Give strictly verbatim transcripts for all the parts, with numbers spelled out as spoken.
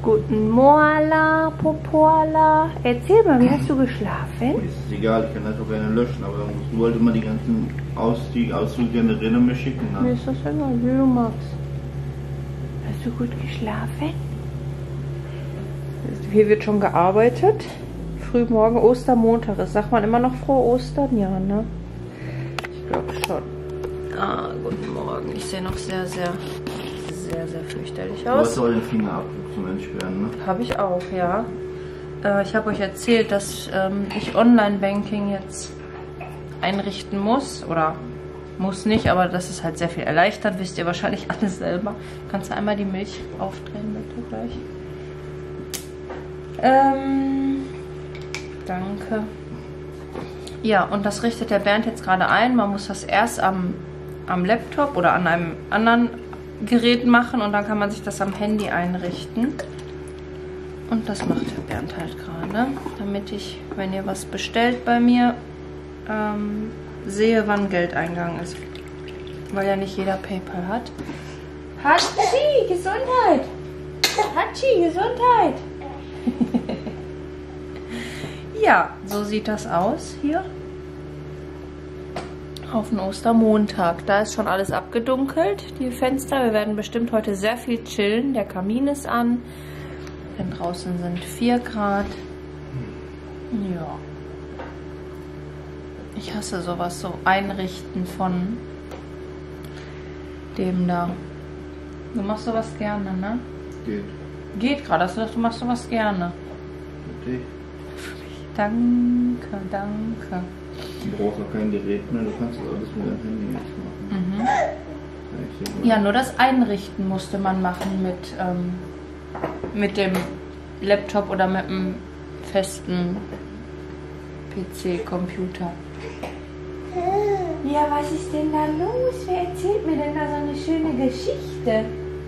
Guten Morgen, Popola. Erzähl mal, wie hast du geschlafen? Ist egal, ich kann das auch gerne löschen, aber dann musst du halt immer die ganzen Auszüge, Auszüge an der Erinnerung mir schicken. Ne? Mir ist das egal, wie du magst. Hast du gut geschlafen? Hier wird schon gearbeitet. Frühmorgen, Ostermontag ist. Sagt man immer noch frohe Ostern? Ja, ne? Ich glaube schon. Ah, guten Morgen. Ich sehe noch sehr, sehr, sehr, sehr fürchterlich aus. Du hast auch den Fingerabdruck zum Entsperren, ne? Habe ich auch, ja. Äh, ich habe euch erzählt, dass ähm, ich Online-Banking jetzt einrichten muss. Oder muss nicht, aber das ist halt sehr viel erleichtert. Wisst ihr wahrscheinlich alles selber. Kannst du einmal die Milch aufdrehen, bitte, gleich? Ähm, danke. Ja, und das richtet der Bernd jetzt gerade ein. Man muss das erst am, am Laptop oder an einem anderen Gerät machen und dann kann man sich das am Handy einrichten. Und das macht der Bernd halt gerade, damit ich, wenn ihr was bestellt bei mir, ähm, sehe, wann Geldeingang ist. Weil ja nicht jeder PayPal hat. Hatschi, Gesundheit! Hatschi, Gesundheit! Ja, so sieht das aus hier. Auf den Ostermontag. Da ist schon alles abgedunkelt, die Fenster. Wir werden bestimmt heute sehr viel chillen. Der Kamin ist an. Denn draußen sind vier Grad. Ja. Ich hasse sowas, so einrichten von dem da. Du machst sowas gerne, ne? Geht. Geht gerade. Hast du gesagt, du machst sowas gerne? Okay. Danke, danke. Du brauchst auch kein Gerät mehr, du kannst das alles mit deinem Handy jetzt machen. Mhm. Ja, nur das Einrichten musste man machen mit, ähm, mit dem Laptop oder mit dem festen P C-Computer. Ja, was ist denn da los? Wer erzählt mir denn da so eine schöne Geschichte?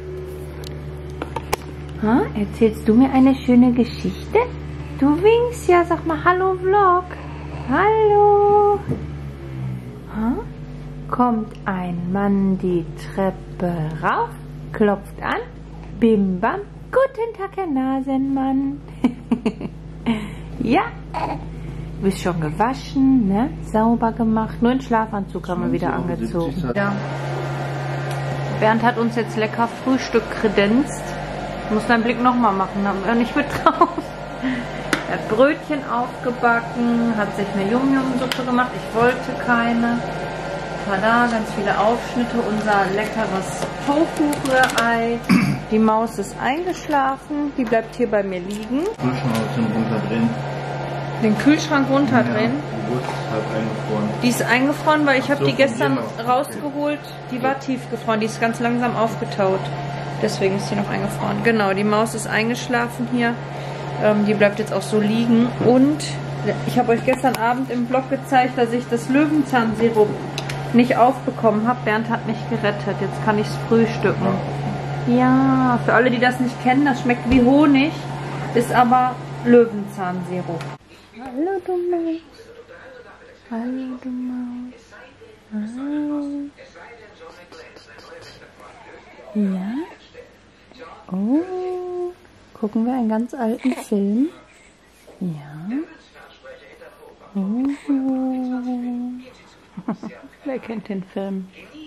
Ha? Erzählst du mir eine schöne Geschichte? Du winkst ja, sag mal Hallo Vlog. Hallo. Ha? Kommt ein Mann die Treppe rauf, klopft an, bim bam, guten Tag, Herr Nasenmann. Ja, du bist schon gewaschen, ne? Sauber gemacht, nur in Schlafanzug haben wir wieder angezogen. Ja. Bernd hat uns jetzt lecker Frühstück kredenzt. Ich muss deinen Blick nochmal machen, haben wir nicht mit drauf. Er hat Brötchen aufgebacken, hat sich eine Yum-Yum-Suppe gemacht. Ich wollte keine. Tada, ganz viele Aufschnitte. Unser leckeres Tofu-Rührei. Die Maus ist eingeschlafen. Die bleibt hier bei mir liegen. Kühlschrank runterdrehen. Den Kühlschrank runterdrehen? Ja, die Wurst ist halt eingefroren. Die ist eingefroren, weil ich habe So, die gestern genau. rausgeholt. Die war tiefgefroren. Die ist ganz langsam aufgetaut. Deswegen ist sie noch eingefroren. Genau, die Maus ist eingeschlafen hier. Ähm, die bleibt jetzt auch so liegen. Und ich habe euch gestern Abend im Vlog gezeigt, dass ich das Löwenzahnsirup nicht aufbekommen habe. Bernd hat mich gerettet. Jetzt kann ich es frühstücken. Ja, für alle, die das nicht kennen, das schmeckt wie Honig, ist aber Löwenzahnsirup. Hallo, du Maus. Hallo, du Maus. Hallo. Ja? Oh. Gucken wir einen ganz alten Film. Ja. Oh. Wer kennt den Film?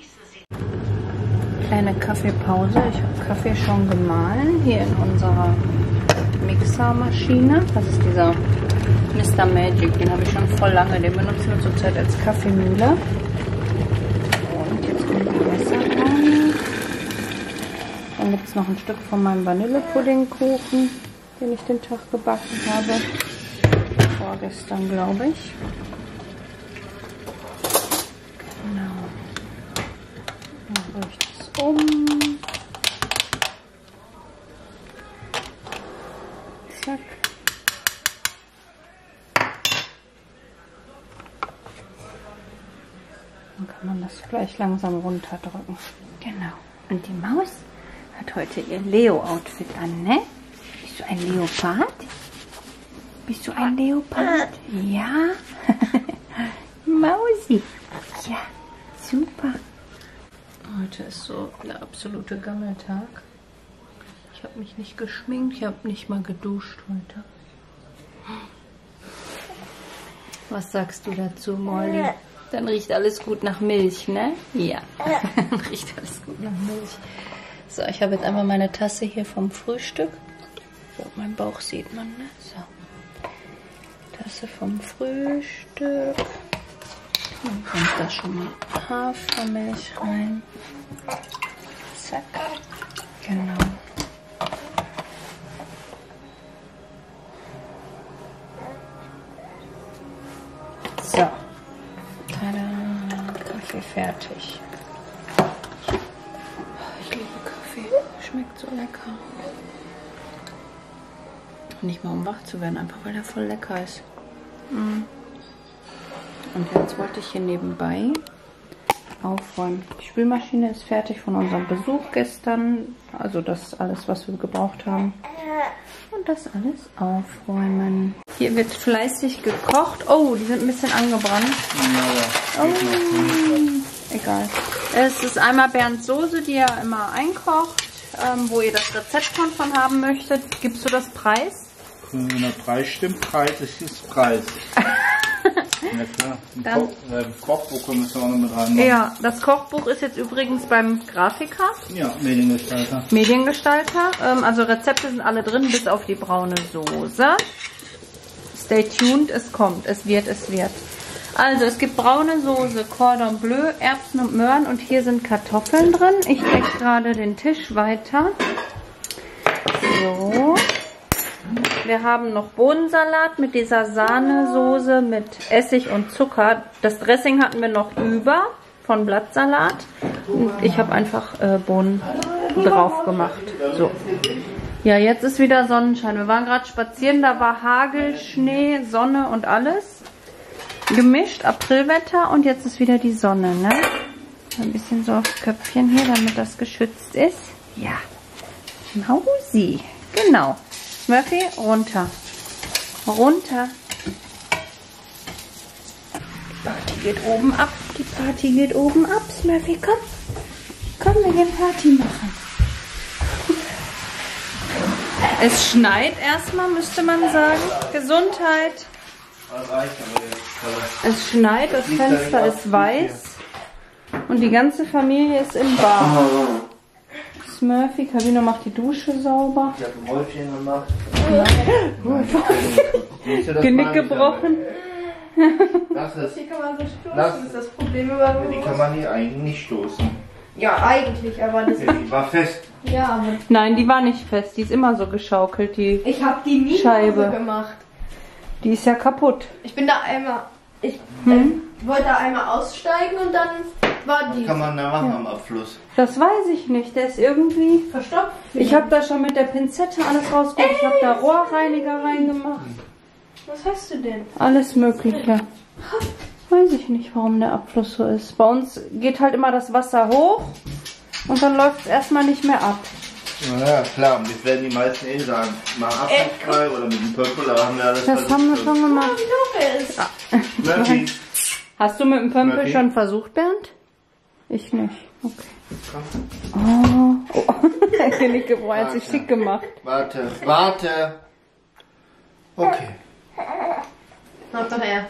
Kleine Kaffeepause. Ich habe Kaffee schon gemahlen. Hier in unserer Mixermaschine. Das ist dieser Mister Magic. Den habe ich schon voll lange. Den benutzen wir zurzeit als Kaffeemühle. Und jetzt kommt die Messer rein. Dann gibt es noch ein Stück von meinem Vanillepuddingkuchen, den ich den Tag gebacken habe. Vorgestern, glaube ich. Genau. Dann rühre ich das um. Zack. Dann kann man das gleich langsam runterdrücken. Genau. Und die Maus hat heute ihr Leo-Outfit an, ne? Bist du ein Leopard? Bist du ein Leopard? Ja. Mausi. Ja, super. Heute ist so der absolute Gammeltag. Ich Ich habe mich nicht geschminkt, ich habe nicht mal geduscht heute. Was sagst du dazu, Molly? Dann riecht alles gut nach Milch, ne? Ja, riecht alles gut nach Milch. So, ich habe jetzt einmal meine Tasse hier vom Frühstück. So, mein Bauch sieht man, ne? So. Tasse vom Frühstück. Dann kommt da schon mal Hafermilch rein. Zack. Genau. So. Tada. Kaffee fertig. Ich liebe Kaffee. Schmeckt so lecker. Nicht mal um wach zu werden, einfach weil der voll lecker ist. Mm. Und jetzt wollte ich hier nebenbei aufräumen. Die Spülmaschine ist fertig von unserem Besuch gestern. Also das ist alles, was wir gebraucht haben. Und das alles aufräumen. Hier wird fleißig gekocht. Oh, die sind ein bisschen angebrannt. Ja, ja. Oh, egal. Es ist einmal Bernds Soße, die er immer einkocht, ähm, wo ihr das Rezept von, von haben möchtet. Gibst du das Preis? Wenn der Preis stimmt, Preis ist das Preis. Ja klar. Ein Dann, Koch, äh, Kochbuch können wir auch noch mit reinmachen. Ja, das Kochbuch ist jetzt übrigens beim Grafiker. Ja, Mediengestalter. Mediengestalter. Ähm, also Rezepte sind alle drin, bis auf die braune Soße. Stay tuned, es kommt, es wird, es wird. Also es gibt braune Soße, Cordon Bleu, Erbsen und Möhren und hier sind Kartoffeln drin. Ich decke gerade den Tisch weiter. So. Wir haben noch Bohnensalat mit dieser Sahnesoße mit Essig und Zucker. Das Dressing hatten wir noch über von Blattsalat. Und ich habe einfach äh, Bohnen drauf gemacht. So. Ja, jetzt ist wieder Sonnenschein. Wir waren gerade spazieren, da war Hagel, Schnee, Sonne und alles. Gemischt, Aprilwetter und jetzt ist wieder die Sonne, ne? Ein bisschen so aufs Köpfchen hier, damit das geschützt ist. Ja. Mausi. Genau. Smurfy, runter. Runter. Die Party geht oben ab. Die Party geht oben ab. Smurfy, komm. Komm, wir gehen Party machen. Es schneit erstmal, müsste man sagen. Gesundheit. Es schneit, das Fenster ist weiß. Und die ganze Familie ist im Bad. Smurfy, Calvino macht die Dusche sauber. Ich habe ein Häufchen gemacht. Ja. Genick gebrochen. Das ist, Die kann man so stoßen, das ist das Problem über die kann man hier eigentlich nicht stoßen. Ja, eigentlich, aber das Ja, die war fest. ja, aber Nein, die war nicht fest. Die ist immer so geschaukelt, die ich habe die nie Scheibe. so gemacht. Die ist ja kaputt. Ich bin da einmal, ich Hm? äh, wollte da einmal aussteigen und dann war die Was kann man da machen am Abfluss? Das weiß ich nicht. Der ist irgendwie... verstopft. Ich habe da schon mit der Pinzette alles rausgeholt. Ich habe da Rohrreiniger reingemacht. Was hast du denn? Alles Mögliche. Weiß ich nicht, warum der Abfluss so ist. Bei uns geht halt immer das Wasser hoch und dann läuft es erstmal nicht mehr ab. Ja klar, und das werden die meisten eh sagen. Mal abflussfrei oder mit dem Pöppel, da haben wir alles Das haben wir schon gemacht. Wie doof ist. Murphy. Hast du mit dem Pömpel Murphy? schon versucht, Bernd? Ich nicht. Okay. Oh, oh. Genick gebrochen, hat sich schick gemacht. Warte, warte. Okay. Mach doch her.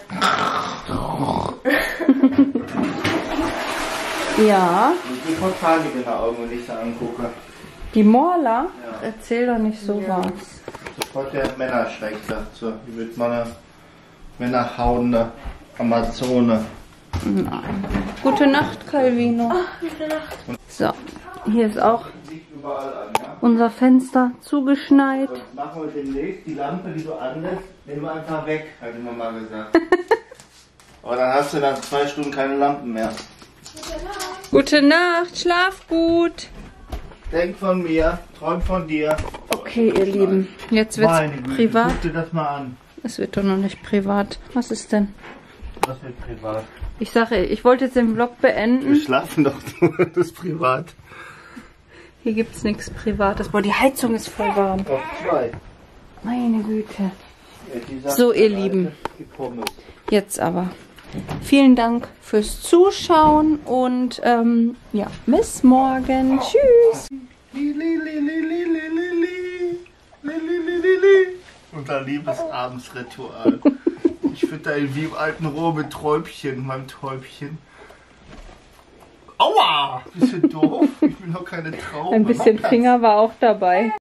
Ja, Ich bin Panik in den Augen, wenn ich sie angucke. die Morla? Ja. Erzähl doch nicht so Ja. was. Sofort der Männerschreck, sagt so. Die wird meine Männerhauende Amazone. Nein. Gute Nacht, Calvino. Gute Nacht. So, hier ist auch Liegt überall an, ja? unser Fenster zugeschneit. Sonst machen wir demnächst die Lampe, die du anlässt, nehmen wir einfach weg, hat die Mama gesagt. Aber dann hast du dann zwei Stunden keine Lampen mehr. Gute Nacht, schlaf gut. Denk von mir, träum von dir. Okay, ihr Lieben, jetzt wird's Meine Güte, privat. guck dir das mal an. Es wird doch noch nicht privat. Was ist denn? Was wird privat? Ich sage, ich wollte jetzt den Vlog Wir beenden. schlafen doch nur, das ist privat. Hier gibt's nichts Privates. Boah, die Heizung ist voll warm. Auf zwei. Meine Güte. Ja, die sagt, So, ihr Alter, Lieben. Die Pommes. Jetzt aber. Vielen Dank fürs Zuschauen und ähm, ja, bis morgen. Tschüss. Li, li, li, li, li, li, li. unser Liebesabendsritual. Ich fütter ihn wie im alten Rohr mit Träubchen, meinem Täubchen. Aua! Bisschen doof. Ich will noch keine Traube. Ein bisschen Finger war auch dabei.